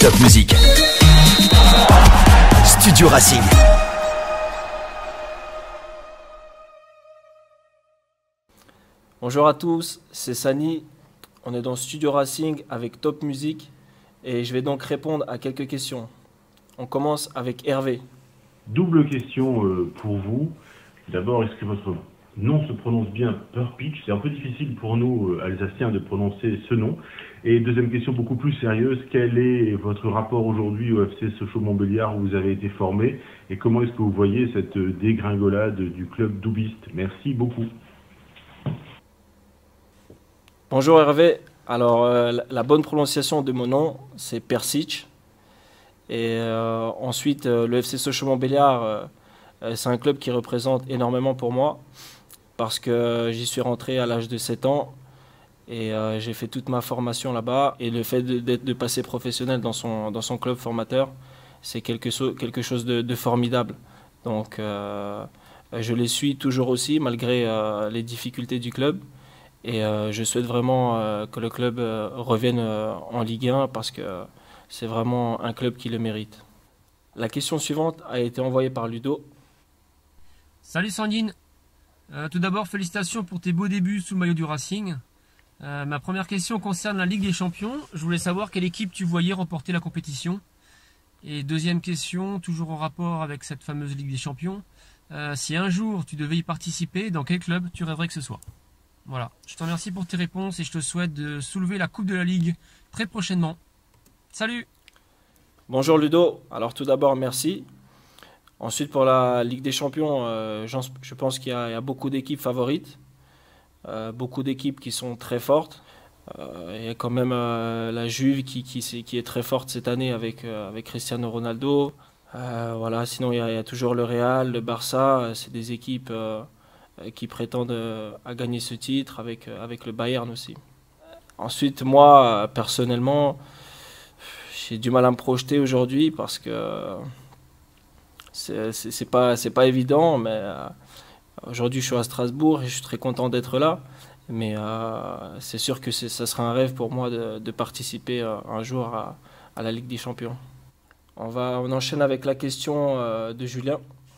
Top Music. Studio Racing. Bonjour à tous, c'est Sani. On est dans Studio Racing avec Top Music et je vais donc répondre à quelques questions. On commence avec Hervé. Double question pour vous. D'abord, est-ce que votre nom se prononce bien Perpich? C'est un peu difficile pour nous, Alsaciens, de prononcer ce nom. Et deuxième question beaucoup plus sérieuse, quel est votre rapport aujourd'hui au FC Sochaux-Montbéliard où vous avez été formé? Et comment est-ce que vous voyez cette dégringolade du club doubiste? Merci beaucoup. Bonjour Hervé. Alors, la bonne prononciation de mon nom, c'est Persic. Et ensuite, le FC Sochaux-Montbéliard, c'est un club qui représente énormément pour moi parce que j'y suis rentré à l'âge de 7 ans et j'ai fait toute ma formation là-bas. Et le fait de passer professionnel dans son club formateur, c'est quelque chose de formidable. Donc, je les suis toujours aussi malgré les difficultés du club. Et je souhaite vraiment que le club revienne en Ligue 1 parce que c'est vraiment un club qui le mérite. La question suivante a été envoyée par Ludo. Salut Sandine, tout d'abord félicitations pour tes beaux débuts sous le maillot du Racing. Ma première question concerne la Ligue des Champions. Je voulais savoir quelle équipe tu voyais remporter la compétition. Et deuxième question, toujours en rapport avec cette fameuse Ligue des Champions. Si un jour tu devais y participer, dans quel club tu rêverais que ce soit? Voilà, je te remercie pour tes réponses et je te souhaite de soulever la Coupe de la Ligue très prochainement. Salut! Bonjour Ludo, alors tout d'abord merci. Ensuite pour la Ligue des Champions, je pense qu'il y a beaucoup d'équipes favorites, beaucoup d'équipes qui sont très fortes. Il y a quand même la Juve qui est très forte cette année avec Cristiano Ronaldo. Voilà, sinon il y a toujours le Real, le Barça, c'est des équipes qui prétendent à gagner ce titre avec le Bayern aussi. Ensuite moi personnellement, j'ai du mal à me projeter aujourd'hui parce que c'est pas évident, mais aujourd'hui je suis à Strasbourg et je suis très content d'être là. Mais c'est sûr que ça sera un rêve pour moi de participer un jour à la Ligue des Champions. On enchaîne avec la question de Julien.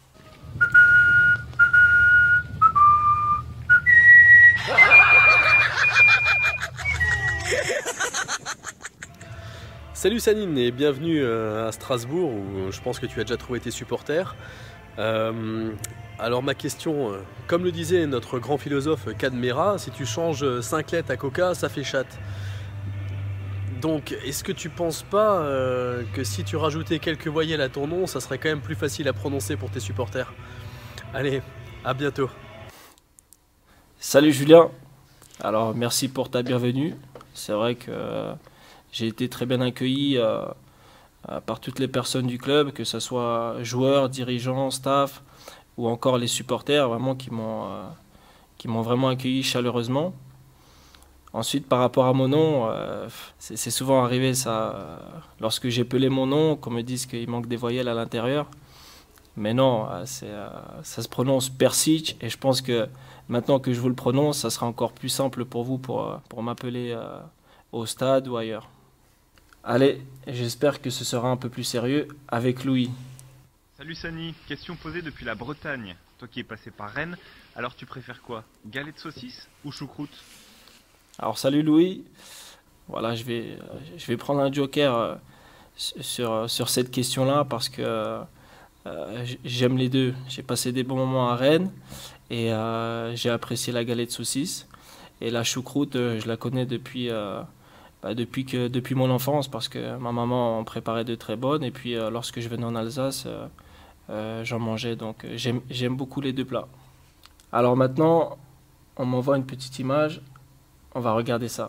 Salut Sanine et bienvenue à Strasbourg où je pense que tu as déjà trouvé tes supporters. Alors ma question, comme le disait notre grand philosophe Cadmera, si tu changes 5 lettres à Coca, ça fait chatte. Donc est-ce que tu penses pas que si tu rajoutais quelques voyelles à ton nom, ça serait quand même plus facile à prononcer pour tes supporters? Allez, à bientôt. Salut Julien, alors merci pour ta bienvenue. C'est vrai que j'ai été très bien accueilli par toutes les personnes du club, que ce soit joueurs, dirigeants, staff ou encore les supporters vraiment qui m'ont vraiment accueilli chaleureusement. Ensuite, par rapport à mon nom, c'est souvent arrivé ça, lorsque j'ai pelé mon nom, qu'on me dise qu'il manque des voyelles à l'intérieur. Mais non, ça se prononce Persic et je pense que maintenant que je vous le prononce, ça sera encore plus simple pour vous pour m'appeler au stade ou ailleurs. Allez, j'espère que ce sera un peu plus sérieux avec Louis. Salut Sani, question posée depuis la Bretagne. Toi qui es passé par Rennes, alors tu préfères quoi? Galette de saucisse ou choucroute? Alors salut Louis, voilà je vais prendre un joker sur cette question-là parce que j'aime les deux. J'ai passé des bons moments à Rennes et j'ai apprécié la galette de saucisse. Et la choucroute, je la connais depuis mon enfance parce que ma maman en préparait de très bonnes et puis lorsque je venais en Alsace, j'en mangeais. Donc j'aime beaucoup les deux plats. Alors maintenant, on m'envoie une petite image. On va regarder ça.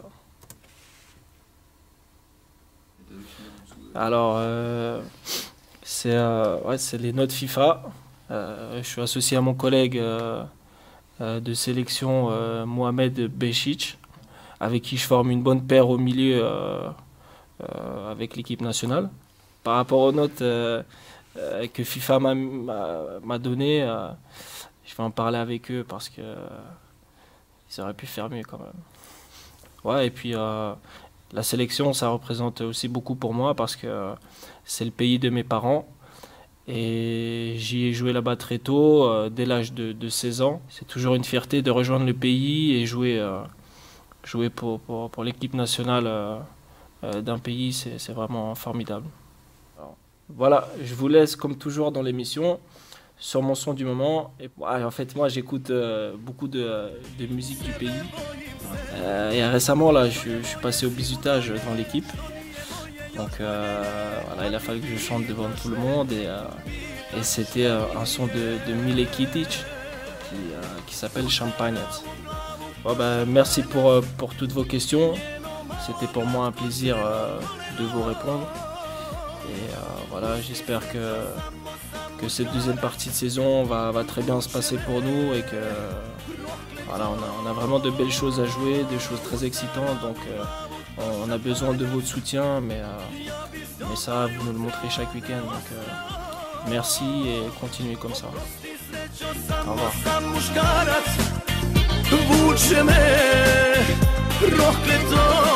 Alors, c'est les notes FIFA. Je suis associé à mon collègue de sélection Mohamed Bechic, avec qui je forme une bonne paire au milieu avec l'équipe nationale. Par rapport aux notes que FIFA m'a données, je vais en parler avec eux parce que ils auraient pu faire mieux quand même. Ouais, et puis La sélection, ça représente aussi beaucoup pour moi parce que c'est le pays de mes parents. Et j'y ai joué là-bas très tôt, dès l'âge de 16 ans. C'est toujours une fierté de rejoindre le pays et jouer pour l'équipe nationale d'un pays, c'est vraiment formidable. Alors, voilà, je vous laisse comme toujours dans l'émission sur mon son du moment. Et, en fait, moi, j'écoute beaucoup de musique du pays. Et récemment, là, je suis passé au bizutage dans l'équipe. Donc voilà, il a fallu que je chante devant tout le monde et c'était un son de Mile Kitic qui s'appelle Champagne. Bon, merci pour toutes vos questions. C'était pour moi un plaisir de vous répondre. Et voilà, j'espère que cette deuxième partie de saison va très bien se passer pour nous et que voilà, on a vraiment de belles choses à jouer, des choses très excitantes. Donc on a besoin de votre soutien, mais ça, vous nous le montrez chaque week-end. Donc merci et continuez comme ça. Au revoir. Vuče me, rokleto